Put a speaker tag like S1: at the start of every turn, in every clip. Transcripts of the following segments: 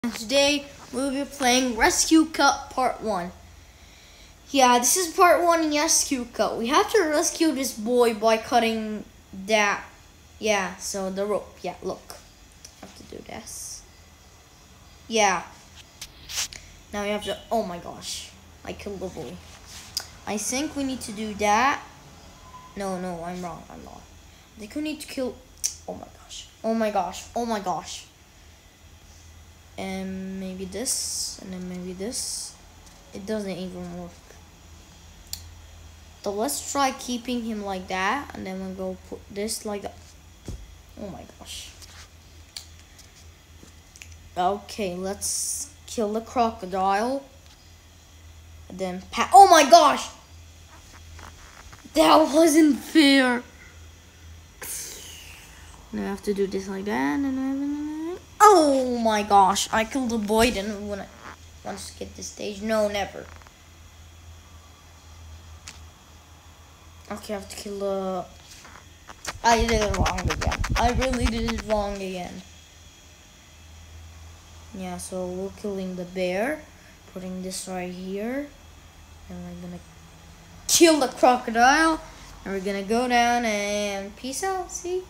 S1: Today we'll be playing Rescue Cut Part 1. Yeah, this is Part 1 in Rescue Cut. We have to rescue this boy by cutting that. Yeah, so the rope. Yeah, look. I have to do this. Yeah. Now we have to. Oh my gosh. I killed the boy. I think we need to do that. No, I'm wrong. I think we need to kill. Oh my gosh. Oh my gosh. Oh my gosh. And maybe this, and then maybe this. It doesn't even work. So let's try keeping him like that, and then we'll go put this like that. Oh my gosh. Okay, let's kill the crocodile. And then oh my gosh! That wasn't fair. Now I have to do this like that, and then oh my gosh! I killed the boy. Then when I want to skip this stage, no, never. Okay, I have to kill the. I did it wrong again. I really did it wrong again. Yeah, so we're killing the bear, putting this right here, and we're gonna kill the crocodile, and we're gonna go down and peace out. See?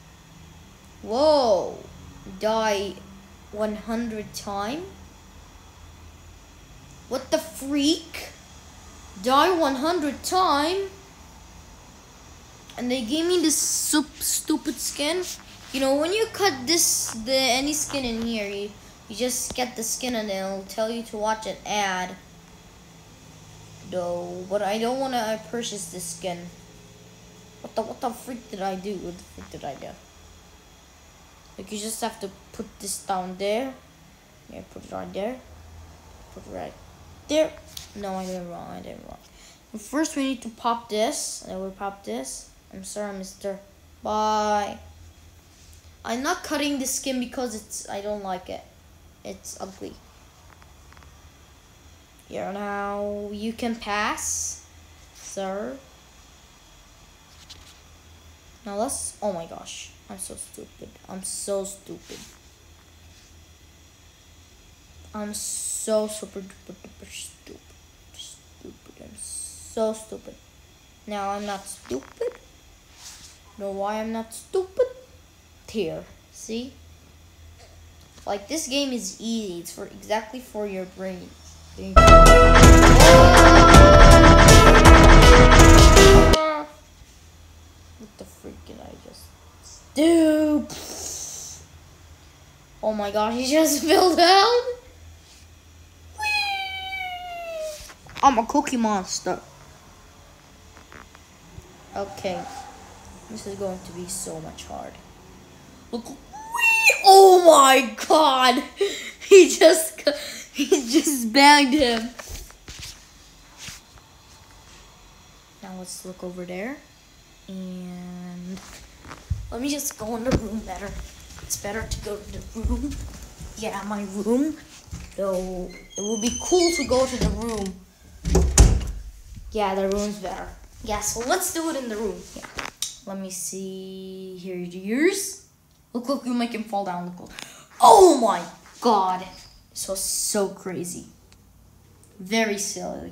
S1: Whoa! Die 100 times? What the freak? Die 100 times? And they gave me this stupid skin. You know, when you cut any skin in here, you just get the skin and it'll tell you to watch an ad. Though, but I don't want to purchase this skin. What the freak did I do? What the freak did I do? Like, you just have to put this down there. Yeah, put it right there. Put it right there. No, I did it wrong. But first, we need to pop this. And then we'll pop this. I'm sorry, mister. Bye. I'm not cutting the skin because I don't like it. It's ugly. Here, now you can pass, sir. Now let's. Oh my gosh. I'm so stupid. I'm so stupid. I'm so super duper stupid. I'm so stupid. Now I'm not stupid. Know why I'm not stupid? Here. See? Like, this game is easy. It's exactly for your brain. What the freak did I just do? Oh my gosh, he just fell down. I'm a cookie monster. Okay. This is going to be so much hard. Look. Oh my god. He just bagged him. Now let's look over there. And let me just go in the room better. It's better to go to the room. Yeah, my room. So it will be cool to go to the room. Yeah, the room's better. Yeah, so let's do it in the room. Yeah. Let me see. Here's yours. Look, you make him fall down. Look. Oh my god. This was so crazy. Very silly.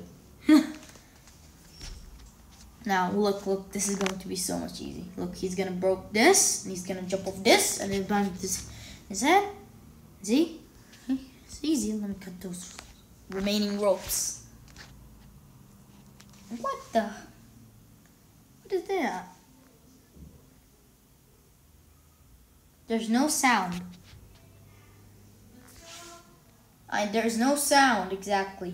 S1: Now, look, this is going to be so much easy. Look, he's gonna broke this, and he's gonna jump off this, and then bang this his head. See? It's easy. Let me cut those remaining ropes. What is that? There's no sound. There's no sound, exactly.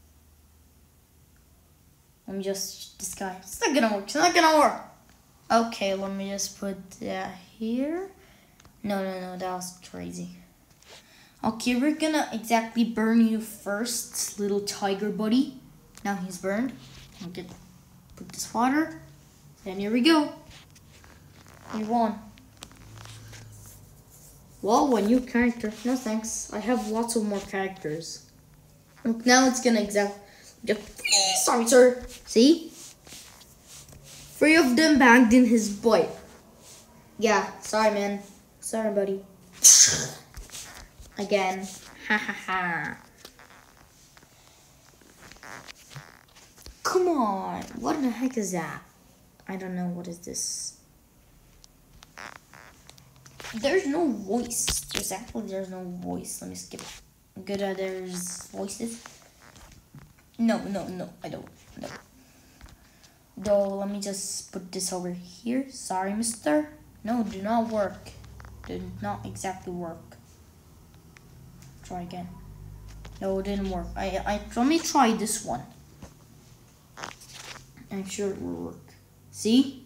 S1: Let me just, this guy. It's not gonna work. Okay, let me just put that here. No, that was crazy. Okay, we're gonna exactly burn you first, little tiger buddy. Now he's burned. Okay, put this water. Then here we go. You won. Whoa, a new character. No thanks. I have lots of more characters. Look, now it's gonna sorry, sir. See? 3 of them bagged in his butt. Yeah, sorry, man. Sorry, buddy. Again. Ha ha ha. Come on. What the heck is that? I don't know. What is this? There's no voice. There's no voice. Let me skip it. Good, there's voices. No, I don't. No. Though, let me just put this over here. Sorry, mister. No, do not work. Did not exactly work. Try again. No, it didn't work. Let me try this one. I'm sure it will work. See?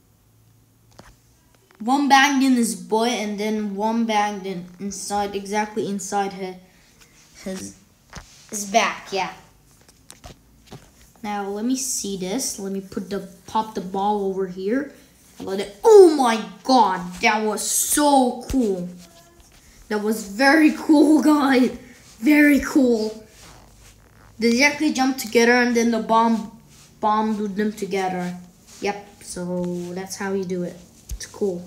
S1: One banged in his butt and then one banged in inside, exactly inside his back. Yeah. Now let me see this. Let me pop the ball over here. And let it. Oh my God, that was so cool. That was very cool, guys. Very cool. They actually jumped together and then the bomb bombed them together. Yep. So that's how you do it. It's cool.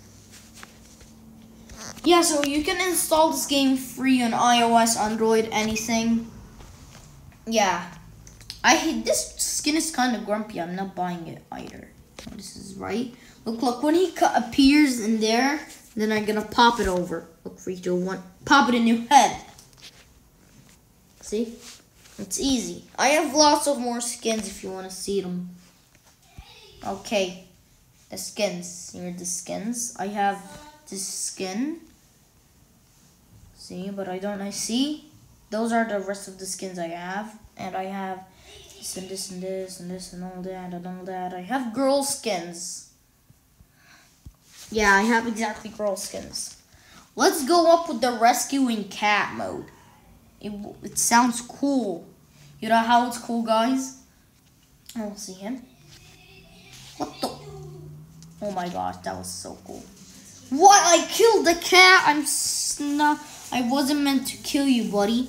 S1: Yeah, so you can install this game free on iOS, Android, anything. Yeah. This skin is kind of grumpy. I'm not buying it either. Oh, this is right. Look, when he appears in there, then I'm gonna pop it over. Look, 3, 2, 1. Pop it in your head. See? It's easy. I have lots of more skins if you want to see them. Okay. The skins. Here are the skins. I have this skin. See, but I see. Those are the rest of the skins I have. And I have this and this and this and this and all that and all that. I have girl skins. Yeah, I have exactly girl skins. Let's go up with the rescuing cat mode. It sounds cool. You know how it's cool, guys? I don't see him. What the? Oh my gosh, that was so cool. What? I killed the cat? I wasn't meant to kill you, buddy.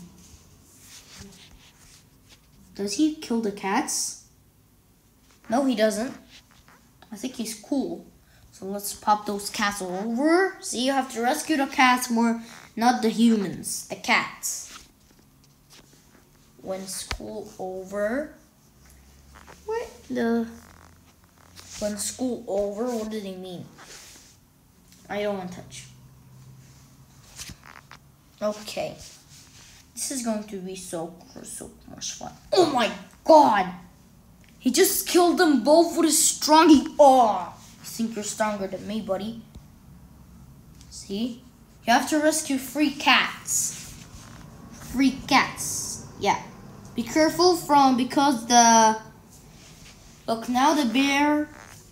S1: Does he kill the cats? No, he doesn't. I think he's cool. So let's pop those cats over. See, you have to rescue the cats more, not the humans, the cats. When school over. When school over, what did he mean? I don't want to touch. Okay. This is going to be so much fun. Oh my God! He just killed them both with his strongy. Oh! You think you're stronger than me, buddy? See? You have to rescue 3 cats. 3 cats. Yeah. Be careful because the... Look, now the bear...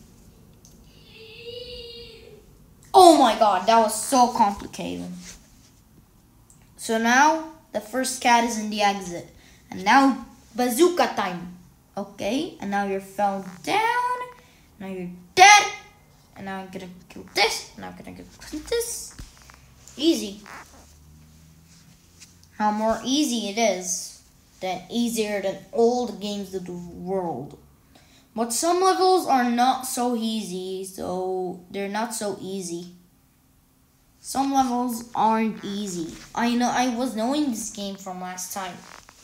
S1: Oh my God, that was so complicated. So now, the first cat is in the exit. And now, bazooka time. Okay, and now you fell down. Now you're dead. And now I'm gonna kill this. And I'm gonna kill this. Easy. How more easy it is. Easier than all the games of the world. But some levels are not so easy, so they're not so easy. Some levels aren't easy. I know, I was knowing this game from last time.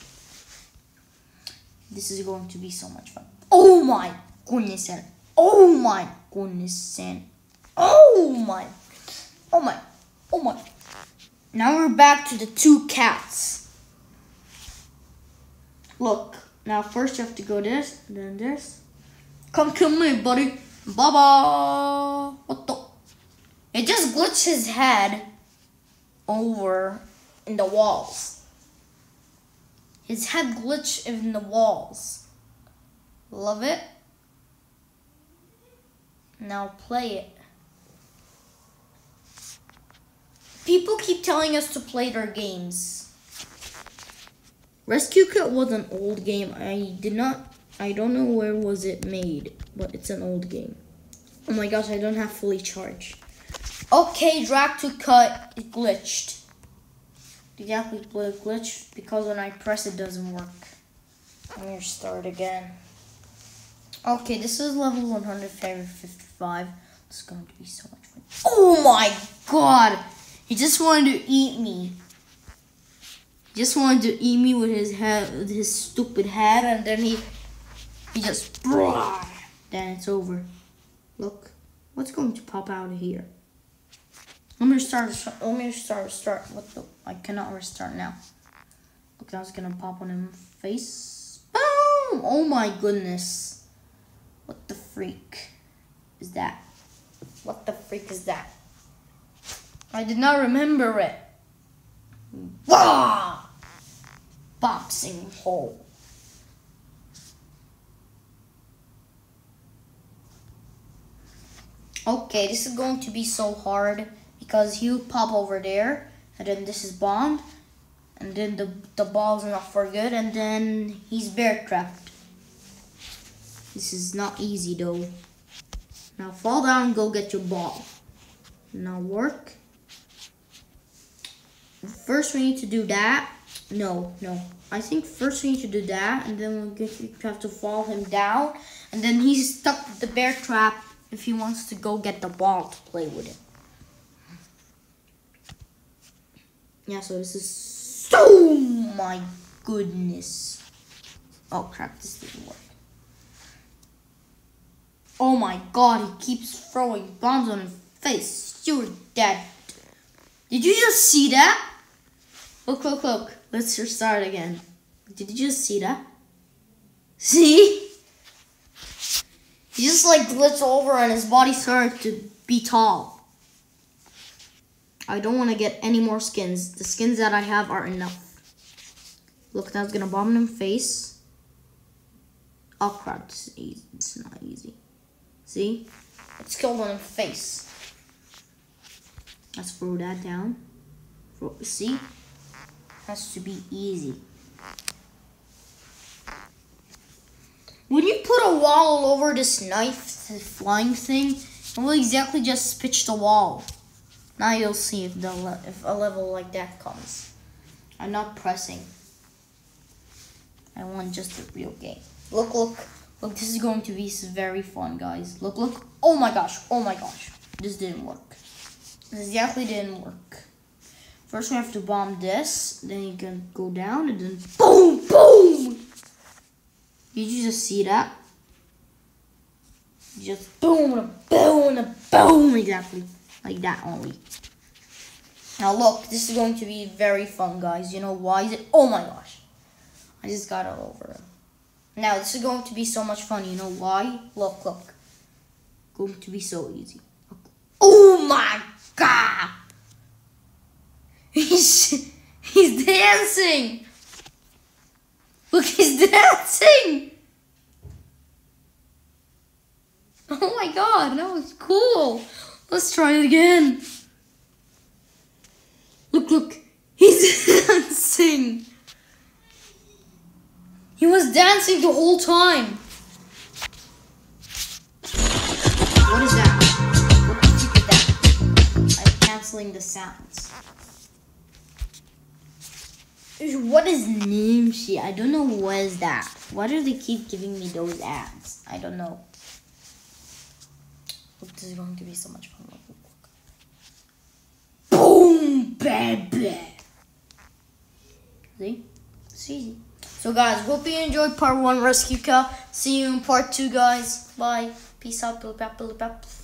S1: This is going to be so much fun. Oh my goodness, and oh my goodness, and oh my. Now we're back to the 2 cats. Look, now first you have to go this, then this. Come kill me, buddy. Baba. What the? It just glitched his head over in the walls. His head glitched in the walls. Love it. Now play it. People keep telling us to play their games. Rescue Cat was an old game. I don't know where was it made, but it's an old game. Oh my gosh, I don't have fully charged. Okay, drag to cut, it glitched. Exactly, it glitched because when I press it doesn't work. I'm gonna start again. Okay, this is level 155. It's going to be so much fun. Oh my God! He just wanted to eat me. He just wanted to eat me with his head, with his stupid head, and then he just then it's over. Look, what's going to pop out of here? Let me restart. What the? I cannot restart now. Look, that's gonna pop on his face. Boom! Oh my goodness. What the freak is that? What the freak is that? I did not remember it. Wah! Boxing hole. Okay, this is going to be so hard because he'll pop over there, and then this is bombed, and then the ball's not for good, and then he's bear trapped. This is not easy though. Now fall down and go get your ball. Now work. First we need to do that. No. I think first we need to do that, and then we have to fall him down, and then he's stuck with the bear trap if he wants to go get the ball to play with it. Yeah, so this is oh my goodness. Oh crap, this didn't work. Oh my god, he keeps throwing bombs on his face. You're dead. Did you just see that? Look. Let's restart again. Did you just see that? See? He just like glitched over and his body started to be tall. I don't want to get any more skins. The skins that I have are enough. Look, that's gonna bomb him face. Oh crap, this is easy. It's not easy. See? It's killed on his face. Let's throw that down. See? Has to be easy. When you put a wall all over this knife, the flying thing, it will exactly just pitch the wall. Now you'll see if a level like that comes. I'm not pressing. I want just a real game. Look, this is going to be very fun, guys. Look. Oh my gosh. This didn't work. This exactly didn't work. First we have to bomb this, then you can go down, and then boom! Did you just see that? Just boom, exactly. Like that only. Now look, this is going to be very fun, guys. You know why? Oh my gosh. I just got it over. Now this is going to be so much fun. You know why? Look. Going to be so easy. Oh my god! He's dancing! Look, he's dancing! Oh my god, that was cool! Let's try it again. Look, he's dancing! He was dancing the whole time! What is that? What the freak is that? I'm canceling the sounds. What is Nimshi? I don't know what is that. Why do they keep giving me those ads? I don't know. Look, this is going to be so much fun. Look. Boom, baby. See? It's easy. So guys, hope you enjoyed part 1 Rescue Car. See you in part 2, guys. Bye. Peace out.